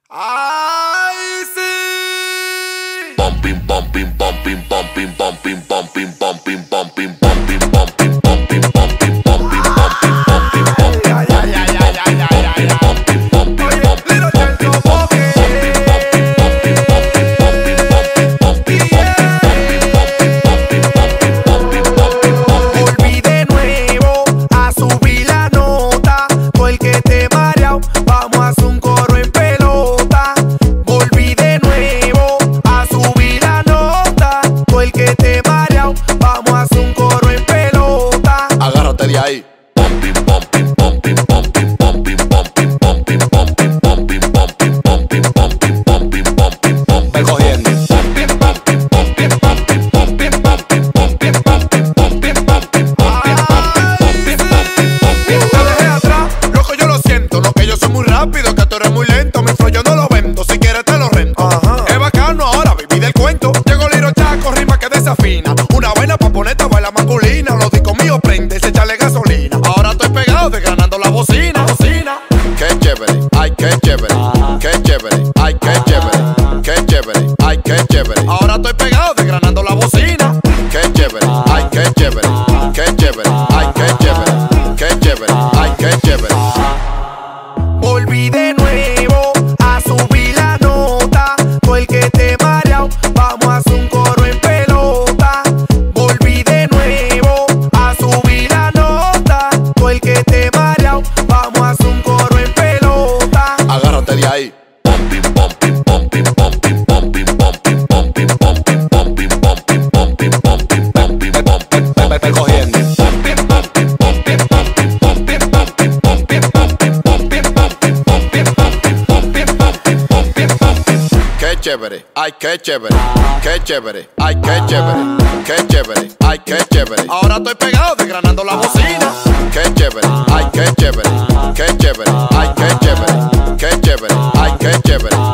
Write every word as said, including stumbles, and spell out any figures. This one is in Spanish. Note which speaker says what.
Speaker 1: ¡Ay, sí!
Speaker 2: Bumping, bumping, bumping, bumping, bumping, bumping, bumping, bumping, bumping, bumping, bumping, bumping, bumping, bumping, bumping, bumping,
Speaker 1: Ay, ay, ay, ay, ay, ay, ay, ay.
Speaker 2: bumping, bumping,
Speaker 1: Oye,
Speaker 2: bumping,
Speaker 1: Little Tito
Speaker 2: bumping,
Speaker 1: Bobby.
Speaker 2: bumping, bumping, bumping, bumping, bumping, bumping, bumping, bumping, bumping, bumping.
Speaker 1: Volví de nuevo a subir la nota. Tú el que te mareao, vamos a hacer un coro en pelota. Volví de nuevo a subir la nota. Tú el que te mareao, vamos a hacer un coro en pelota.
Speaker 3: Agárrate de ahí.
Speaker 2: Bumping, bumping, bumping, bumping, bumping, bumping, bumping, bumping, bumping, bumping, bumping, bumping, bumping, bumping, bumping.
Speaker 3: Ve cogiendo.
Speaker 2: Bumping, bumping, bumping, bumping, bumping, bumping, bumping, bumping, bumping, bumping, bumping, bumping.
Speaker 1: Te dejé atrás, loco, yo lo siento. Lo que yo soy muy rápido, que tú eres muy lento. Mi flow yo no lo vendo, si quieres te lo rento. Es bacano ahora, viví del cuento. Llegó Liro Chaco, rima que desafina. Una vaina pa' ponerte a bailar mangulina. Los discos míos prende, se echarle gasolina. Ahora estoy pegado desgranando la bocina, bocina.
Speaker 3: Qué chévere, ay, qué chévere. Qué chévere, ay, qué chévere. Qué chévere, ay, qué chévere.
Speaker 1: Ahora estoy pegado desgranando la bocina.
Speaker 3: Qué chévere, ay, qué chévere. Qué chévere, ay, qué chévere. Qué chévere, ay, qué chévere.
Speaker 1: Volví de nuevo a subir la nota. Tú el que te mareao, vamos a hacer un coro en pelota. Volví de nuevo a subir la nota. Tú el que te mareao, vamos a hacer un coro en pelota.
Speaker 3: Agárrate de ahí.
Speaker 2: Bumping, bumping, bumping, bumping, bumping, bumping, bumping, bumping, bumping, bumping, bumping, bumping, bumping, bumping.
Speaker 3: Ve, ve cogiendo.
Speaker 2: Bumping, bumping, bumping, bumping, bumping, bumping, bumping, bumping, bumping, bumping, bumping, bumping, bumping, bumping, bumping, bumping.
Speaker 3: Qué chévere, ay, qué chévere. Qué chévere, ay, qué chévere. Qué chévere, ay, qué chévere.
Speaker 1: Ahora estoy pegado desgranando la bocina.
Speaker 3: Qué chévere, ay, qué chévere. Qué chévere, ay, qué chévere. Qué chévere, ay, qué chévere.